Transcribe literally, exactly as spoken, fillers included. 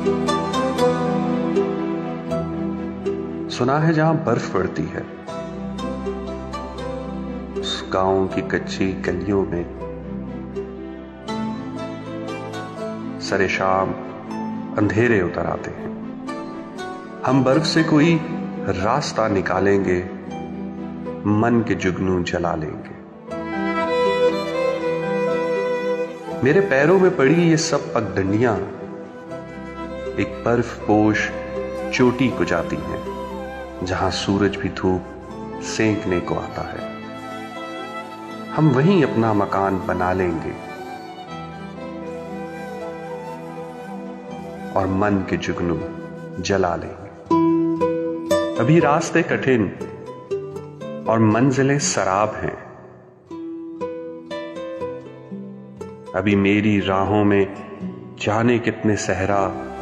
सुना है जहां बर्फ पड़ती है उस गांव की कच्ची गलियों में सरे शाम अंधेरे उतर आते हैं। हम बर्फ से कोई रास्ता निकालेंगे, मन के जुगनू जला लेंगे। मेरे पैरों में पड़ी ये सब पगडंडियां एक बर्फ पोश चोटी को जाती हैं, जहां सूरज भी धूप सेंकने को आता है। हम वहीं अपना मकान बना लेंगे और मन के जुगनू जला लेंगे। अभी रास्ते कठिन और मंजिलें सराब हैं। अभी मेरी राहों में जाने कितने सहरा